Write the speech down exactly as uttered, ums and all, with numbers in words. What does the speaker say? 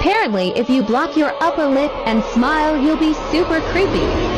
Apparently, if you block your upper lip and smile, you'll be super creepy.